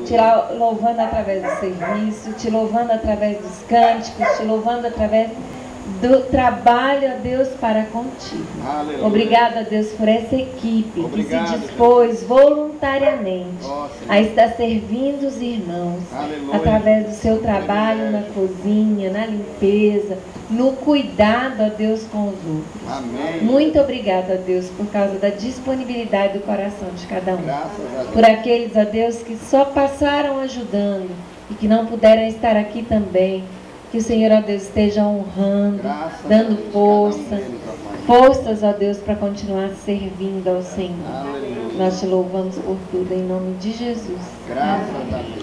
te louvando através do serviço, te louvando através dos cânticos, te louvando através do trabalho, a Deus, para contigo. Aleluia. Obrigado, a Deus, por essa equipe Obrigado, que se dispôs voluntariamente Senhor. a estar servindo os irmãos, Aleluia. através do seu trabalho na cozinha, na limpeza, no cuidado, a Deus, com os outros. Amém. Muito obrigado, a Deus, por causa da disponibilidade do coração de cada um. Graças a Deus. Por aqueles, ó Deus, que só passaram ajudando e que não puderam estar aqui também. Que o Senhor, ó Deus, esteja honrando, Graças a dando Deus, força, cada um deles, ó Pai. forças, ó Deus, para continuar servindo ao Senhor. Aleluia. Nós te louvamos por tudo, em nome de Jesus. Graças a Deus.